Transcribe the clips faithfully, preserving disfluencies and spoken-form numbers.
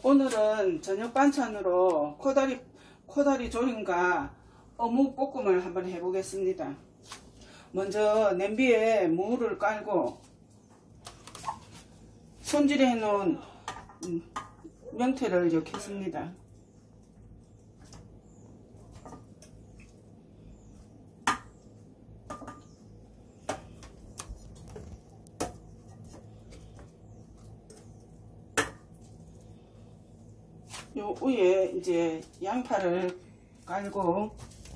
오늘은 저녁 반찬으로 코다리, 코다리 조림과 어묵 볶음을 한번 해보겠습니다. 먼저 냄비에 무를 깔고 손질해 놓은 명태를 넣겠습니다. 요 위에 이제 양파를 깔고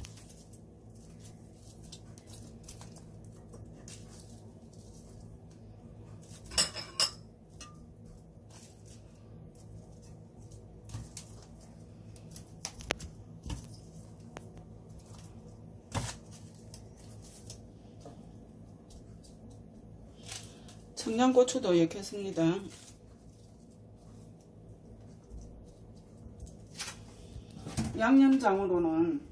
청양고추도 넣겠습니다. 양념장으로는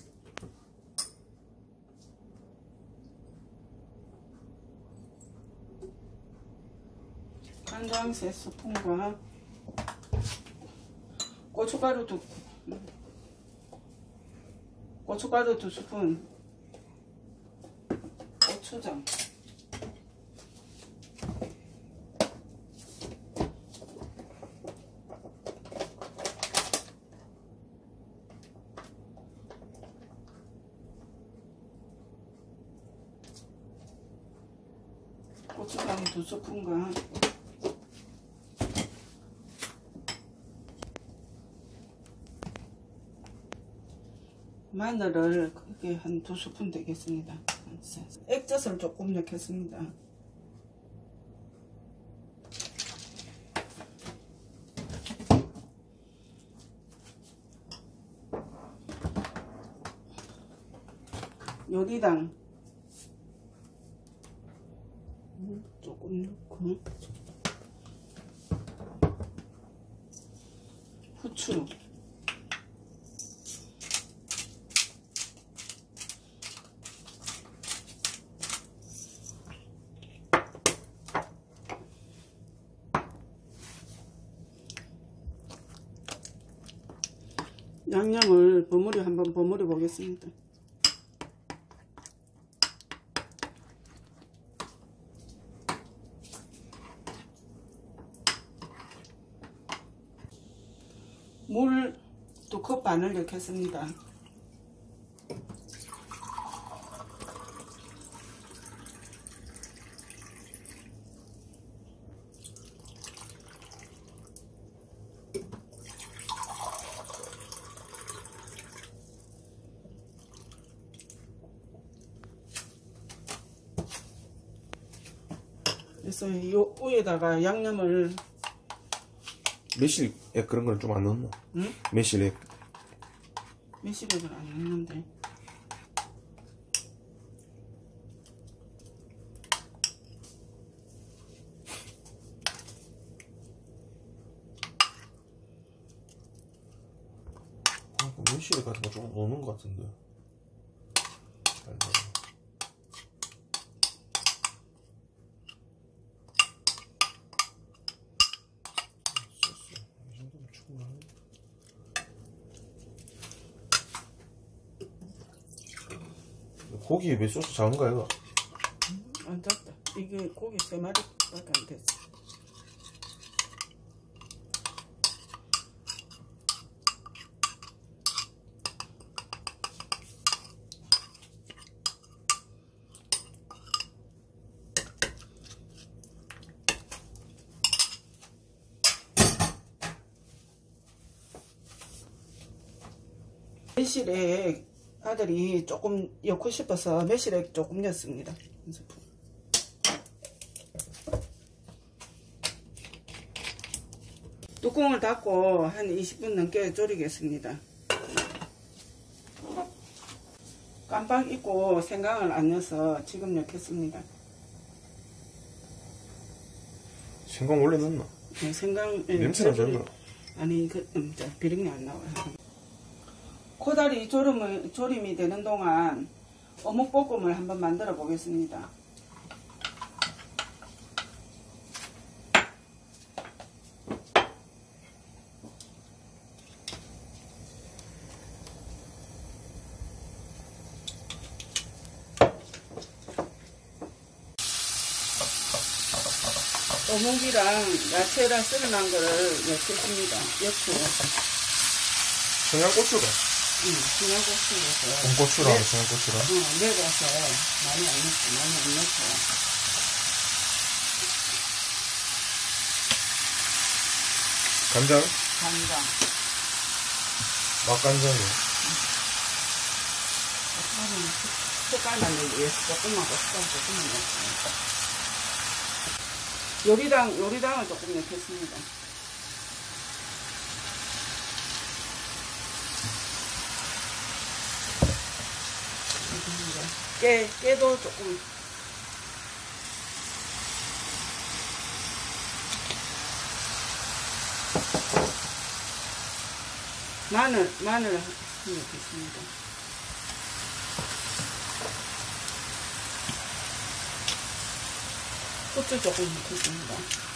간장 세 스푼과 고춧가루 두 고춧가루 두 스푼, 고추장, 고추장 두 스푼과 마늘을 크게 한 두 스푼 되겠습니다. 액젓을 조금 넣겠습니다. 요리당 조금 넣고 후추, 양념을 버무려 한번 버무려 보겠습니다. 물 두 컵 반을 넣겠습니다. 그래서 요 위에다가 양념을 매실액 그런 걸 좀 안 넣나? 응? 매실액. 매실액을 안 넣는데. 아, 매실액 같은 거 좀 넣는 것 같은데. 잘 넣어. 고기 왜 소스 작은가 이거? 음, 안 작다. 이게 고기 세 마리밖에 안 됐어. 매실액 아들이 조금 넣고 싶어서 매실액 조금 넣습니다. 한 스푼. 뚜껑을 닫고 한 이십 분 넘게 졸이겠습니다. 깜빡 잊고 생강을 안 넣어서 지금 넣겠습니다. 생강 원래 넣나? 네, 생강 냄새가 나나? 아니 그 음, 비린내 안 나와요. 코다리 조림을, 조림이 되는 동안 어묵볶음을 한번 만들어 보겠습니다. 어묵이랑 야채랑 썰어놓은 거를 넣겠습니다. 역수. 청양고추가. 응, 청양고추에서. 홍고추랑 네. 청양고추랑. 응, 매워서 많이 안 넣고, 많이 안 넣고. 간장? 간장. 맛간장이요. 색깔만 내기 위해서 조금만 고춧가루 조금만 넣고. 요리당, 요리당을 조금 넣겠습니다. 깨, 깨도 조금. 마늘, 마늘 넣겠습니다. 후추 조금 넣겠습니다.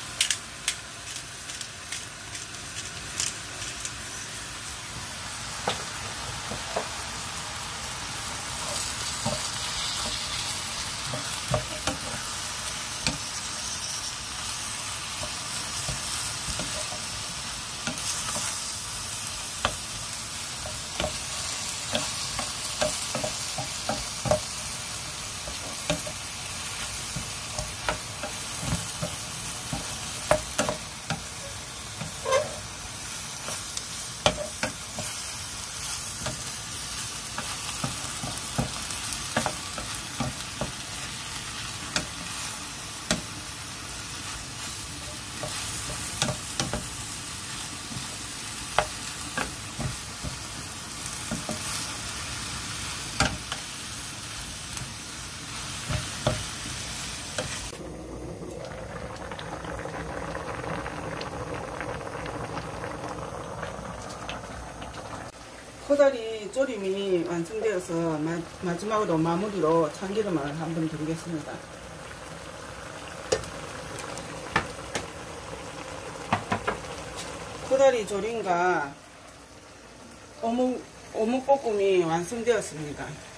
코다리 조림이 완성되어서 마, 마지막으로 마무리로 참기름을 한번 드리겠습니다. 코다리 조림과 어묵, 어묵볶음이 완성되었습니다.